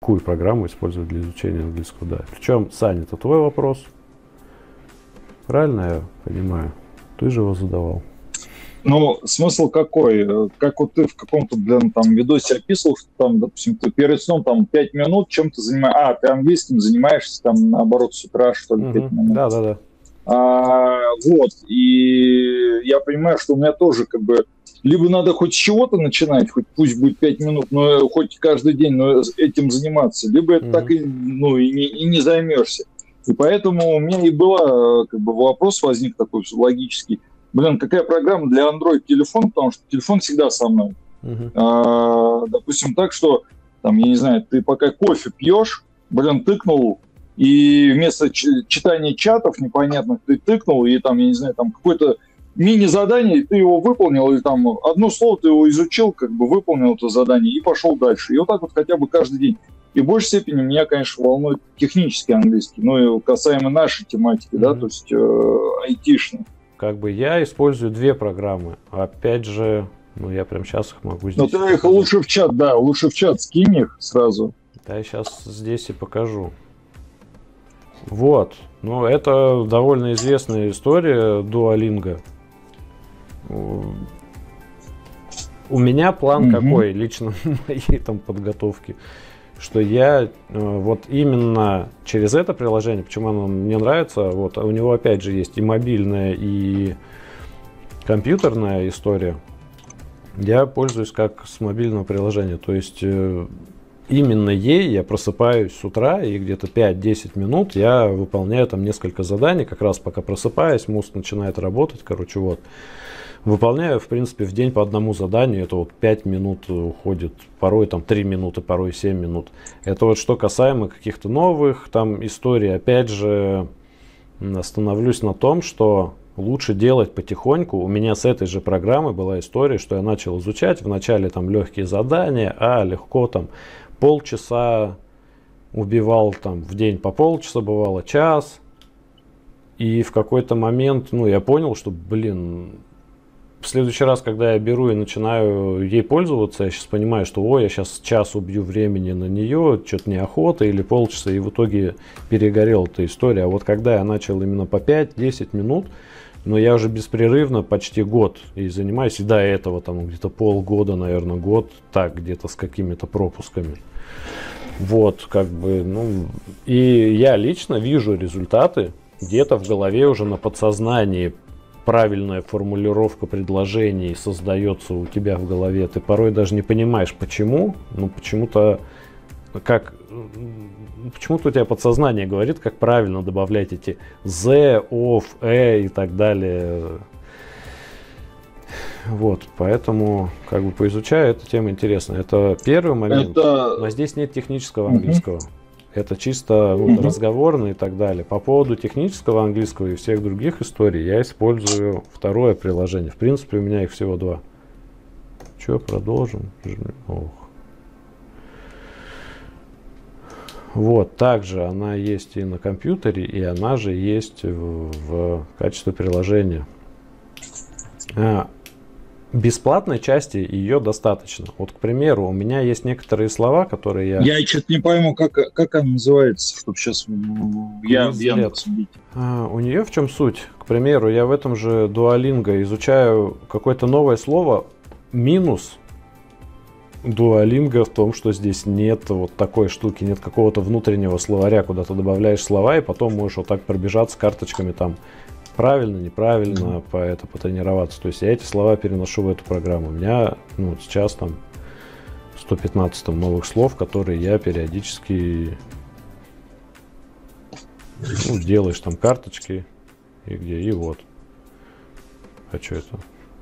какую программу использовать для изучения английского, да. Причем, Саня, это твой вопрос. Правильно я понимаю? Ты же его задавал. Ну, смысл какой? Как вот ты в каком-то, блин, там видосе описывал, что там, допустим, ты перед сном там 5 минут чем ты занимаешься, ты английским занимаешься там, наоборот, с утра, что ли, 5 Угу. минут. Да, да, да. Вот, и я понимаю, что у меня тоже как бы либо надо хоть с чего-то начинать, хоть пусть будет 5 минут, но хоть каждый день но этим заниматься, либо это так и, ну, и не займешься. И поэтому у меня и была, как бы, вопрос возник такой логический. Блин, какая программа для Android телефона, потому что телефон всегда со мной. Допустим, так, что, там, я не знаю, ты пока кофе пьешь, блин, тыкнул, и вместо читания чатов непонятных ты тыкнул, и там, я не знаю, там какое-то мини-задание, и ты его выполнил, или там одно слово ты его изучил, как бы выполнил это задание и пошел дальше. И вот так вот хотя бы каждый день. И в большей степени меня, конечно, волнует технический английский, ну и касаемо нашей тематики, да, то есть айтишный. Как бы я использую две программы. Опять же, ну я прям сейчас их могу здесь. Но ты их лучше в чат, да, лучше в чат скинь их сразу. Да, я сейчас здесь и покажу. Вот. Ну, это довольно известная история Duolingo. У меня план какой, лично моей там подготовки, что я вот именно через это приложение, почему оно мне нравится, вот у него опять же есть и мобильная, и компьютерная история. Я пользуюсь как с мобильного приложения, то есть именно ей я просыпаюсь с утра и где-то 5-10 минут я выполняю там несколько заданий, как раз пока просыпаюсь, мозг начинает работать, короче, вот. Выполняю, в принципе, в день по одному заданию, это вот 5 минут уходит, порой там 3 минуты, порой 7 минут. Это вот что касаемо каких-то новых там историй, опять же, остановлюсь на том, что лучше делать потихоньку. У меня с этой же программы была история, что я начал изучать, вначале там легкие задания, легко там полчаса убивал там в день по полчаса, бывало час. И в какой-то момент, ну, я понял, что, блин, в следующий раз, когда я беру и начинаю ей пользоваться, я сейчас понимаю, что я сейчас час убью времени на нее, что-то неохота, или полчаса, и в итоге перегорела эта история. А вот когда я начал именно по 5-10 минут, но я уже беспрерывно почти год и занимаюсь, и до этого там где-то полгода, наверное, год, так, где-то с какими-то пропусками. Вот, как бы, ну, и я лично вижу результаты где-то в голове уже на подсознании. Правильная формулировка предложений создается у тебя в голове. Ты порой даже не понимаешь, почему, но почему-то у тебя подсознание говорит, как правильно добавлять эти the, of, и так далее. Вот, поэтому как бы поизучаю, эта тема интересная. Это первый момент, но здесь нет технического английского. Это чисто разговорно и так далее. По поводу технического английского и всех других историй я использую второе приложение. В принципе, у меня их всего два. Че, продолжим? Ох. Вот, также она есть и на компьютере, и она же есть в качестве приложения. Бесплатной части ее достаточно. Вот, к примеру, у меня есть некоторые слова, которые я... Я что-то не пойму, как она называется, чтобы сейчас я в Яндексе бить. У нее в чем суть? К примеру, я в этом же Duolingo изучаю какое-то новое слово. Минус Duolingo в том, что здесь нет вот такой штуки, нет какого-то внутреннего словаря, куда ты добавляешь слова, и потом можешь вот так пробежаться карточками там. Правильно, неправильно, потренироваться. То есть я эти слова переношу в эту программу. У меня вот сейчас там 115 новых слов, которые я периодически делаешь там карточки и вот. А что это?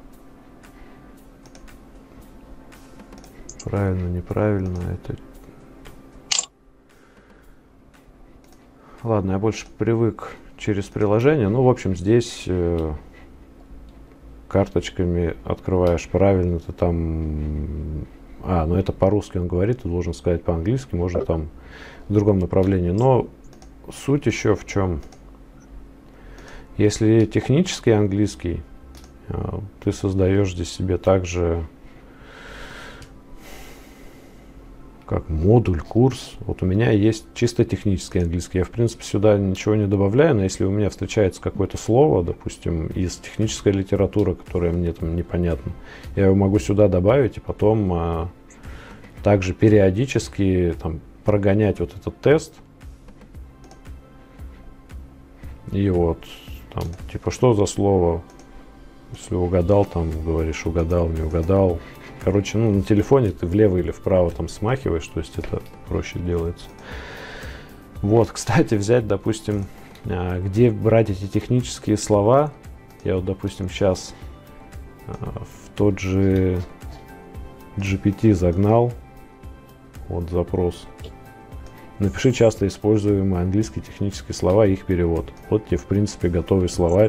Правильно, неправильно. Это... Ладно, я больше привык через приложение. Ну, в общем, здесь карточками открываешь правильно, ты там... ну это по-русски он говорит, ты должен сказать по-английски, можно там в другом направлении. Но суть еще в чем? Если технический английский, ты создаешь здесь себе также как модуль, курс. Вот у меня есть чисто технический английский. Я, в принципе, сюда ничего не добавляю, но если у меня встречается какое-то слово, допустим, из технической литературы, которое мне там непонятно, я его могу сюда добавить и потом также периодически там прогонять вот этот тест. И вот там, типа, что за слово? Если угадал, там говоришь, угадал, не угадал. Короче, ну, на телефоне ты влево или вправо там смахиваешь, то есть это проще делается. Вот, кстати, взять, допустим, где брать эти технические слова. Я вот, допустим, сейчас в тот же GPT загнал вот запрос. Напиши часто используемые английские технические слова и их перевод. Вот тебе, в принципе, готовый словарь,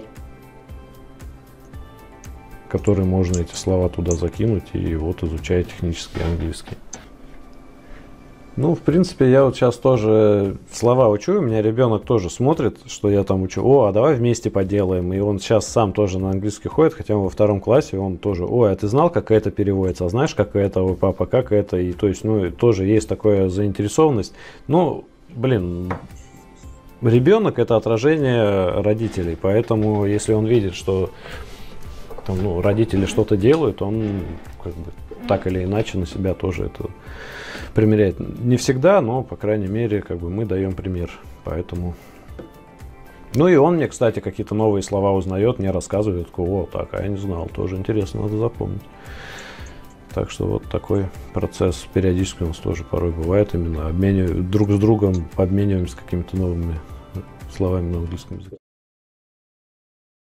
который можно эти слова туда закинуть и вот изучай технический английский. Ну, в принципе, я вот сейчас тоже слова учу, у меня ребенок тоже смотрит, что я там учу. О, а давай вместе поделаем. И он сейчас сам тоже на английский ходит, хотя он во 2 классе, он тоже, ой, а ты знал, как это переводится? А знаешь, как это, ой, папа, как это? И то есть, ну, тоже есть такая заинтересованность. Ну, блин, ребенок — это отражение родителей, поэтому если он видит, что там, ну, родители что-то делают, он как бы так или иначе на себя тоже это примеряет. Не всегда, но, по крайней мере, как бы мы даем пример. Поэтому... Ну и он мне, кстати, какие-то новые слова узнает, мне рассказывает, о, так, а я не знал, тоже интересно, надо запомнить. Так что вот такой процесс периодически у нас тоже порой бывает, именно друг с другом обмениваемся какими-то новыми словами на английском языке.